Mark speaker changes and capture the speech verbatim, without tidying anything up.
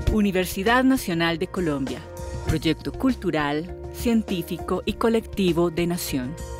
Speaker 1: Universidad Nacional de Colombia, proyecto cultural, científico y colectivo de Nación.